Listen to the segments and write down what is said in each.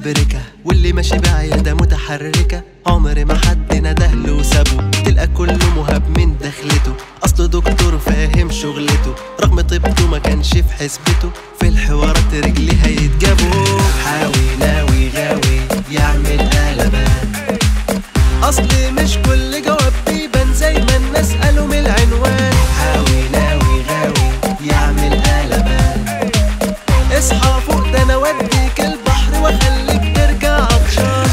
مفبركة، واللي ماشي بعيادة متحركة عمر ما حد ندهله وسابه، تلقى كله مهاب من دخلته، أصله دكتور فاهم شغلته، رغم طيبته ما كانش في حسبته، في الحوارات رجلي هيتجابوا. حاوي ناوي غاوي يعمل قلبان، أصلي مش كل جواب بيبان زي ما الناس قالوا من العنوان. حاوي ناوي غاوي يعمل قلبان، اصحى فوق ده انا اوديك البحر واخليك ترجع عطشان.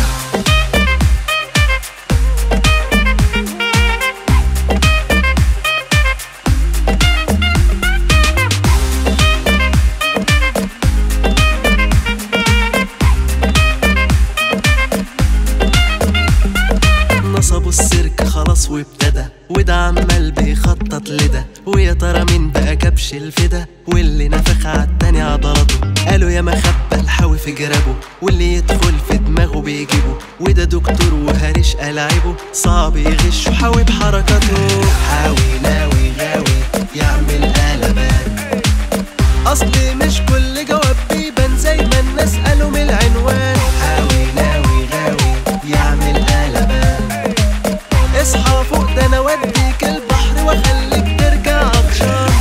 نصبوا السيرك خلاص وابتدى، وده عمال بيخطط لده، ويا ترى مين بقى كبش الفدا، واللي نفخ عالتاني عضلاته، قالوا يا مخبى الحاوي في جرابه، واللي يدخل في دماغه بيجيبه، وده دكتور وهرش ألاعبه، صعب يغش وحاوي بحركاته. حاوي ناوي غاوي يعمل قلبان، أصلي مش كل جواب بيبان زي ما الناس قالوا من العنوان. حاوي ناوي غاوي يعمل قلبان، اصحى فوق ده انا اوديك البحر واخليك ترجع عطشان.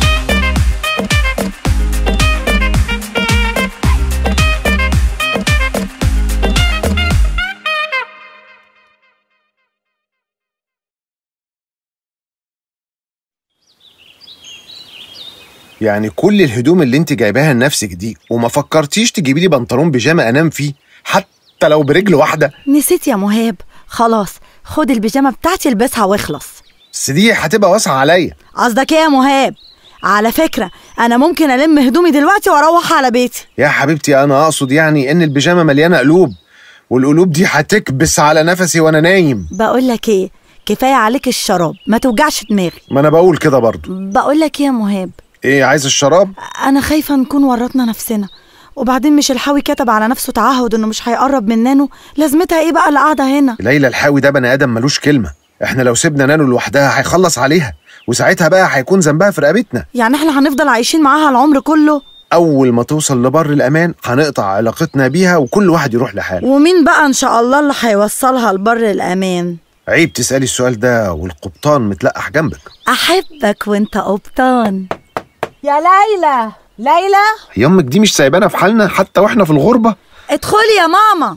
يعني كل الهدوم اللي انت جايباها لنفسك دي وما فكرتيش تجيبي لي بنطلون بيجامه انام فيه حتى لو برجل واحده؟ نسيت يا مهاب، خلاص خد البيجامه بتاعتي البسها واخلص. بس دي هتبقى واسعه عليا. قصدك ايه يا مهاب؟ على فكره انا ممكن الم هدومي دلوقتي واروح على بيتي. يا حبيبتي انا اقصد يعني ان البيجامه مليانه قلوب، والقلوب دي هتكبس على نفسي وانا نايم. بقول لك ايه، كفايه عليك الشراب، ما توجعش دماغي. ما انا بقول كده برضو. بقول لك ايه يا مهاب، ايه عايز الشراب؟ انا خايفه نكون ورطنا نفسنا، وبعدين مش الحاوي كتب على نفسه تعهد انه مش هيقرب من نانو، لازمتها ايه بقى القعده هنا؟ ليلى الحاوي ده بني ادم ملوش كلمه، احنا لو سيبنا نانو لوحدها هيخلص عليها، وساعتها بقى هيكون ذنبها في رقبتنا. يعني احنا هنفضل عايشين معاها العمر كله؟ اول ما توصل لبر الامان هنقطع علاقتنا بيها وكل واحد يروح لحاله. ومين بقى ان شاء الله اللي هيوصلها لبر الامان؟ عيب تسالي السؤال ده والقبطان متلقح جنبك. احبك وانت قبطان. يا ليلى، ليلى هي امك دي مش سايبانا في حالنا حتى واحنا في الغربه؟ ادخلي يا ماما.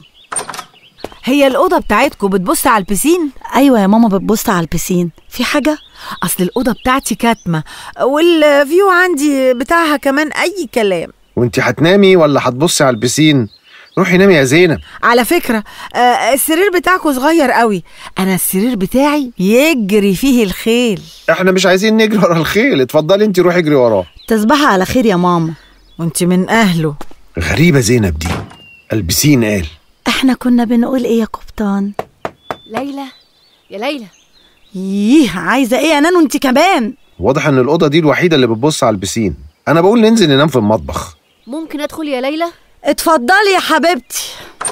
هي الأوضة بتاعتكم بتبص على البسين؟ ايوه يا ماما بتبص على البسين. في حاجه؟ أصل الأوضة بتاعتي كاتمة، والفيو عندي بتاعها كمان أي كلام. وانتي هتنامي ولا هتبصي على البسين؟ روحي نامي يا زينب. على فكرة السرير بتاعكم صغير قوي، أنا السرير بتاعي يجري فيه الخيل. احنا مش عايزين نجري ورا الخيل، اتفضلي انتي روحي اجري وراه. تصبحي على خير يا ماما. وانت من أهله. غريبة زينب دي، البسين قال. احنا كنا بنقول ايه يا قبطان؟ ليلى يا ليلى. عايزة ايه يا نانو انت كمان؟ واضح ان الأوضة دي الوحيدة اللي بتبص على البسين، انا بقول ننزل ننام في المطبخ. ممكن ادخل يا ليلى؟ اتفضلي يا حبيبتي.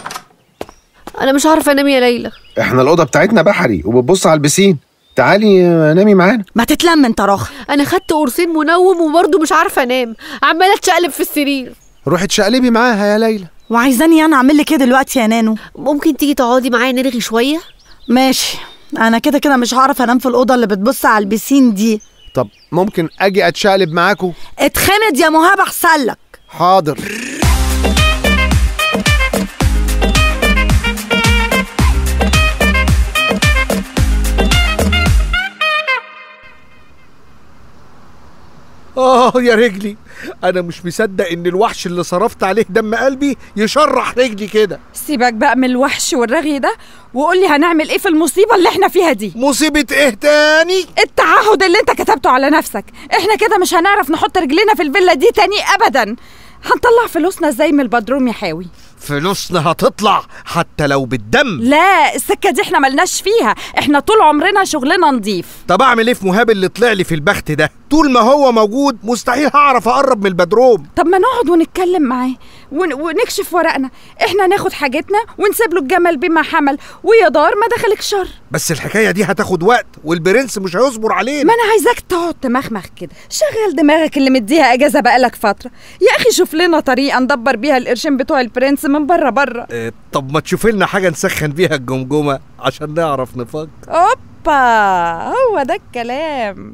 انا مش عارفه انام يا ليلى. احنا الأوضة بتاعتنا بحري وبتبص على البسين، تعالي نامي معانا. ما تتلم انت راخ. انا خدت قرصين منوم وبرضه مش عارفه انام، عماله اتشقلب في السرير. روحي اتشقلبي معاها يا ليلى. وعايزاني انا اعمل لك ايه دلوقتي يا نانو؟ ممكن تيجي تقعدي معايا نرغي شويه؟ ماشي، انا كده كده مش هعرف انام في الاوضه اللي بتبص على البسين دي. طب ممكن اجي اتشقلب معاكو؟ اتخمد يا مهاب احسن لك. حاضر. يا رجلي، انا مش مصدق ان الوحش اللي صرفت عليه دم قلبي يشرح رجلي كده. سيبك بقى من الوحش والرغي ده وقولي هنعمل ايه في المصيبة اللي احنا فيها دي؟ مصيبة ايه تاني؟ التعهد اللي انت كتبته على نفسك. احنا كده مش هنعرف نحط رجلنا في الفيلا دي تاني ابدا. هنطلع فلوسنا ازاي من البدروم يا حاوي؟ فلوسنا هتطلع حتى لو بالدم. لا، السكة دي احنا ملناش فيها، احنا طول عمرنا شغلنا نضيف. طب اعمل ايه في مهاب اللي طلع لي في البخت ده؟ طول ما هو موجود مستحيل هعرف اقرب من البدروم. طب ما نقعد ونتكلم معاه ونكشف ورقنا، احنا ناخد حاجتنا ونسيب له الجمل بما حمل، ويا دار ما دخلك شر. بس الحكايه دي هتاخد وقت والبرنس مش هيصبر علينا. ما انا عايزاك تقعد تمخمخ كده، شغل دماغك اللي مديها اجازه بقالك فتره. يا اخي شوف لنا طريقه ندبر بيها القرشين بتوع البرنس من بره. طب ما تشوف لنا حاجه نسخن بيها الجمجمه عشان نعرف نفكر. اوبا، هو ده الكلام.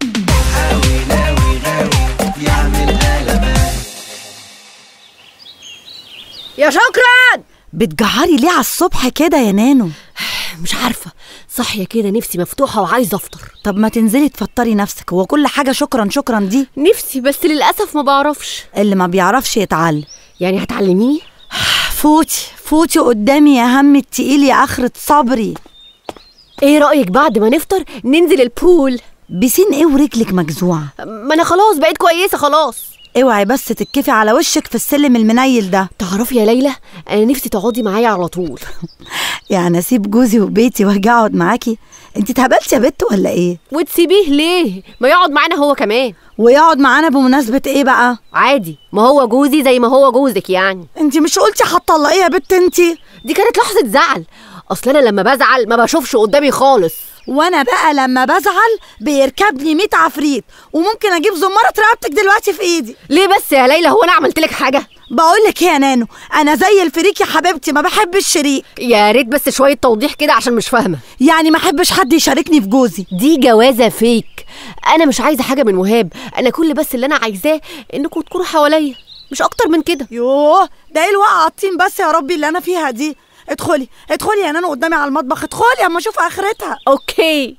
يا شكرا. بتجعري ليه على الصبح كده يا نانو؟ مش عارفه، صاحيه كده نفسي مفتوحه وعايزه افطر. طب ما تنزلي تفطري نفسك، هو كل حاجه شكرا دي؟ نفسي بس للاسف ما بعرفش. اللي ما بيعرفش يتعلم. يعني هتعلميني؟ فوتي قدامي يا هم التقيل يا اخرة صبري. ايه رايك بعد ما نفطر ننزل البول؟ بسين ايه ورجلك مجزوعه؟ ما انا خلاص بقيت كويسه خلاص. اوعي بس تتكفي على وشك في السلم المنيل ده. تعرفي يا ليلى، انا نفسي تقعدي معايا على طول. يعني اسيب جوزي وبيتي واجي اقعد معاكي؟ انت اتهبلتي يا بت ولا ايه؟ وتسيبيه ليه؟ ما يقعد معانا هو كمان. ويقعد معانا بمناسبه ايه بقى؟ عادي، ما هو جوزي زي ما هو جوزك يعني. انت مش قلتي هتطلقيه يا بت انت؟ دي كانت لحظه زعل، اصل انا لما بزعل ما بشوفش قدامي خالص. وانا بقى لما بزعل بيركبني 100 عفريت، وممكن اجيب زماره رقبتك دلوقتي في ايدي. ليه بس يا ليلى، هو انا عملت لك حاجه؟ بقولك يا نانو، انا زي الفريك يا حبيبتي، ما بحبش الشريك. يا ريت بس شويه توضيح كده عشان مش فاهمه. يعني ما احبش حد يشاركني في جوزي؟ دي جوازه فيك، انا مش عايزه حاجه من وهاب، انا كل بس اللي انا عايزاه انكم تكونوا حواليا، مش اكتر من كده. يوه، ده ايه الوقعه الطين بس يا ربي اللي انا فيها دي؟ ادخلي يا نانو قدامي على المطبخ، ادخلي اما اشوف اخرتها. اوكي.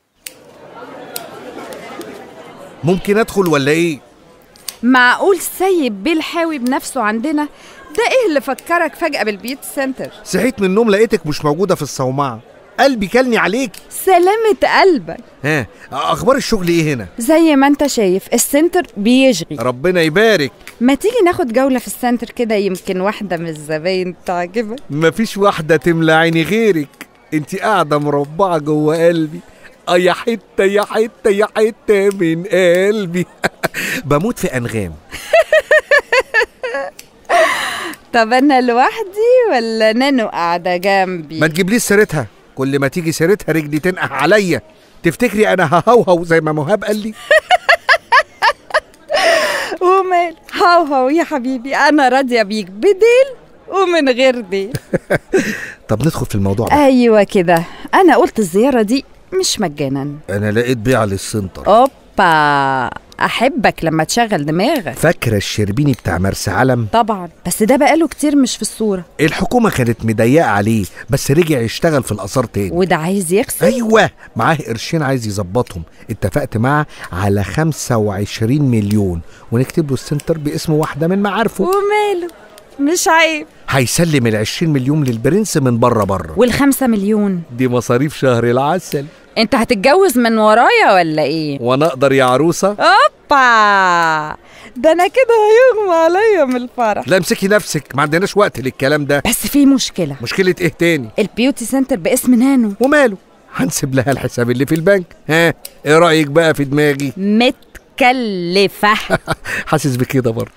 ممكن ادخل ولا ايه؟ معقول سيب بيه الحاوي بنفسه عندنا؟ ده ايه اللي فكرك فجأة بالبيوت سنتر؟ صحيت من النوم لقيتك مش موجوده في الصومعه، قلبي كلني عليك. سلامة قلبك. اخبار الشغل ايه هنا؟ زي ما انت شايف السنتر بيشغي. ربنا يبارك. ما تيجي ناخد جولة في السنتر كده، يمكن واحدة من الزباين تعجبك. مفيش واحده تملى عيني غيرك، انتي قاعده مربعه جوه قلبي. يا حته يا حته يا حته من قلبي. بموت في انغام. طب انا لوحدي ولا نانو قاعده جنبي؟ ما تجيبليش سيرتها، كل ما تيجي سيرتها رجلي تنقح عليا. تفتكري انا ههوهو زي ما مهاب قال لي؟ ومال هوهو يا حبيبي، انا راضيه بيك بديل ومن غير ديل. طب ندخل في الموضوع ده. ايوه كده، انا قلت الزياره دي مش مجانا. انا لقيت بيعه للسنتر. اوبا، احبك لما تشغل دماغك. فاكره الشربيني بتاع مرسى علم؟ طبعا، بس ده بقاله كتير مش في الصوره. الحكومه كانت مضيقه عليه، بس رجع يشتغل في الاثار تاني. وده عايز يغسل؟ ايوه، معاه قرشين عايز يظبطهم. اتفقت معاه على 25 مليون ونكتب له السنتر باسم واحده من معارفه. وماله، مش عيب. هيسلم ال20 مليون للبرنس من بره. وال5 مليون دي مصاريف شهر العسل. انت هتتجوز من ورايا ولا ايه؟ وانا اقدر يا عروسه؟ اوبا، ده انا كده هيغمى عليا من الفرح. لا امسكي نفسك، ما عندناش وقت للكلام ده. بس في مشكله. مشكله ايه تاني؟ البيوتي سنتر باسم نانو. وماله، هنسيب لها الحساب اللي في البنك. ايه رايك بقى في دماغي؟ متكلفه. حاسس بكده برضه.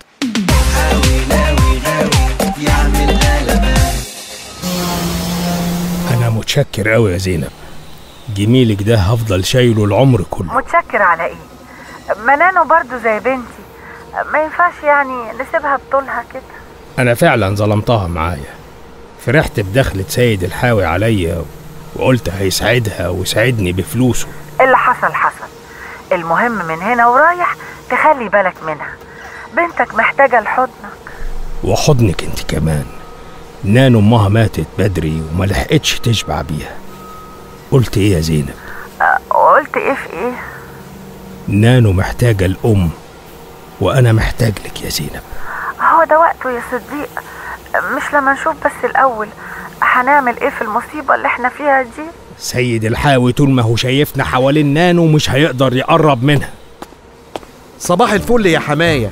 انا متشكر قوي يا زينب، جميلك ده هفضل شايله العمر كله. متشكر على ايه؟ ما نانو برضو زي بنتي، ما ينفعش يعني نسيبها بطولها كده. انا فعلا ظلمتها معايا، فرحت بدخلة سيد الحاوي عليا وقلت هيساعدها ويساعدني بفلوسه. اللي حصل حصل، المهم من هنا ورايح تخلي بالك منها، بنتك محتاجة لحضنك. وحضنك انت كمان. نانو امها ماتت بدري وما لحقتش تشبع بيها. قلت ايه يا زينب؟ قلت ايه في ايه؟ نانو محتاجة الأم وأنا محتاج لك يا زينب. هو ده وقته يا صديق، مش لما نشوف بس الأول هنعمل ايه في المصيبة اللي احنا فيها دي؟ سيد الحاوي طول ما هو شايفنا حوالين نانو مش هيقدر يقرب منها. صباح الفل يا حماية.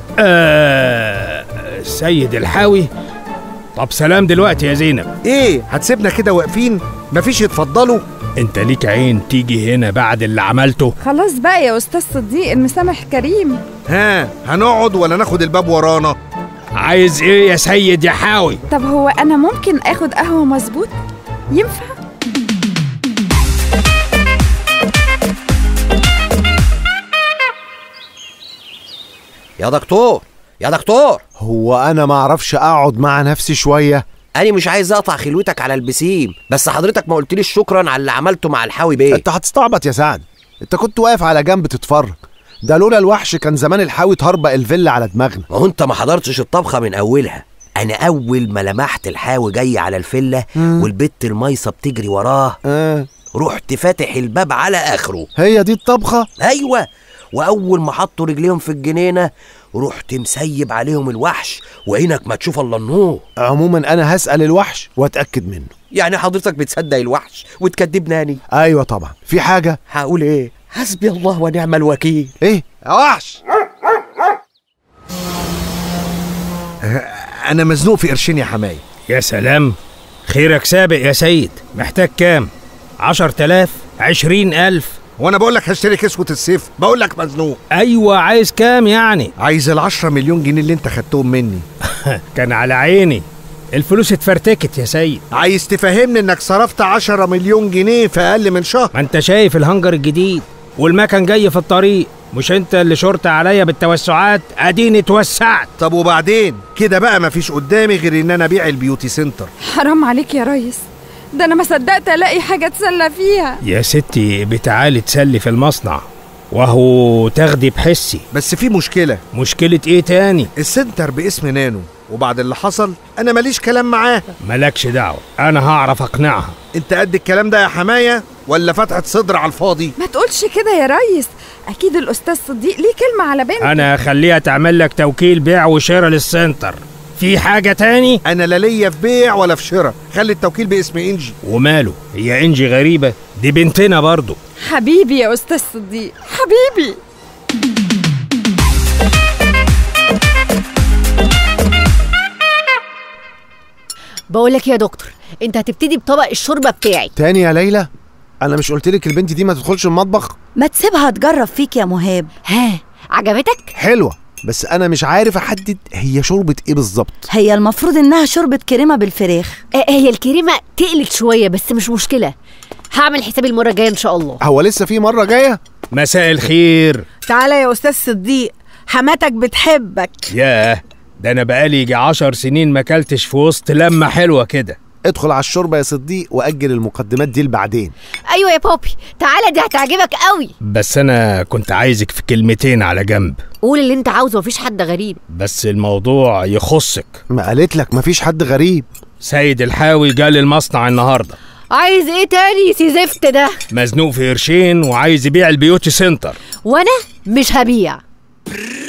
سيد الحاوي. طب سلام دلوقتي يا زينب. ايه هتسيبنا كده واقفين؟ مفيش يتفضلوا؟ انت ليك عين تيجي هنا بعد اللي عملته؟ خلاص بقى يا أستاذ صديق، المسامح كريم. ها، هنقعد ولا ناخد الباب ورانا؟ عايز ايه يا سيد يا حاوي؟ طب هو أنا ممكن آخد قهوة مظبوط؟ ينفع؟ يا دكتور يا دكتور، هو انا ما اعرفش اقعد مع نفسي شويه؟ انا مش عايز اقطع خلوتك على البسيم، بس حضرتك ما قلتليش شكرا على اللي عملته مع الحاوي بيه. انت هتستعبط يا سعد، انت كنت واقف على جنب تتفرج، ده لولا الوحش كان زمان الحاوي اتهربق الفيلا على دماغنا. ما هو انت ما حضرتش الطبخه من اولها. انا اول ما لمحت الحاوي جاي على الفيلا والبت الميصه بتجري وراه رحت فاتح الباب على اخره. هي دي الطبخه؟ ايوه، واول ما حطوا رجليهم في الجنينه رحت مسيب عليهم الوحش، وعينك ما تشوف الا النور. عموما انا هسأل الوحش واتأكد منه. يعني حضرتك بتصدق الوحش وتكدبناني؟ ايوه طبعا. في حاجه؟ هقول ايه؟ حسبي الله ونعم الوكيل. ايه يا وحش؟ انا مزنوق في قرشين يا حماية. يا سلام، خيرك سابق يا سيد. محتاج كام؟ 10,000؟ 20,000؟ وانا بقول لك هشتري كسوة السيف، بقول لك مزنوق. ايوه، عايز كام يعني؟ عايز 10 مليون جنيه اللي انت خدتهم مني. كان على عيني، الفلوس اتفرتكت يا سيد. عايز تفهمني انك صرفت 10 مليون جنيه في اقل من شهر؟ ما انت شايف الهنجر الجديد والمكن جاي في الطريق، مش انت اللي شرط عليا بالتوسعات؟ اديني اتوسعت. طب وبعدين كده بقى مفيش قدامي غير ان انا ابيع البيوتي سنتر. حرام عليك يا ريس، ده انا ما صدقت الاقي حاجه اتسلى فيها. يا ستي بتعالي تسلي في المصنع وهو تاخدي بحسي. بس في مشكله. مشكله ايه تاني؟ السنتر باسم نانو، وبعد اللي حصل انا ماليش كلام معاها. مالكش دعوه، انا هعرف اقنعها. انت قد الكلام ده يا حمايه ولا فتحه صدر على الفاضي؟ ما تقولش كده يا ريس، اكيد الاستاذ صديق ليه كلمه على بنتي. انا هخليها تعمل لك توكيل بيع وشراء للسنتر. في حاجه تاني؟ انا لا ليا في بيع ولا في شراء، خلي التوكيل باسم انجي. وماله، هي انجي غريبه؟ دي بنتنا برضو. حبيبي يا استاذ صديق، حبيبي. بقولك يا دكتور، انت هتبتدي بطبق الشوربه بتاعي. تاني يا ليلى؟ انا مش قلتلك البنت دي ما تدخلش المطبخ؟ ما تسيبها تجرب فيك يا مهاب. ها، عجبتك؟ حلوه، بس انا مش عارف احدد هي شوربه ايه بالظبط. هي المفروض انها شوربه كريمه بالفراخ. هي الكريمه تقلت شويه بس مش مشكله، هعمل حسابي المره الجايه ان شاء الله. هو لسه في مره جايه؟ مساء الخير. تعالى يا استاذ صديق، حماتك بتحبك. ياه، ده انا بقالي يجي 10 سنين ما اكلتش في وسط لمه حلوه كده. ادخل على الشوربه يا صديق واجل المقدمات دي لبعدين. ايوه يا بابي، تعالى دي هتعجبك قوي. بس انا كنت عايزك في كلمتين على جنب. قول اللي انت عاوزه، مفيش حد غريب. بس الموضوع يخصك. ما قالت لك مفيش حد غريب؟ سيد الحاوي جال المصنع النهارده. عايز ايه تاني سي زفت ده؟ مزنوق في قرشين وعايز يبيع البيوتي سنتر. وانا مش هبيع.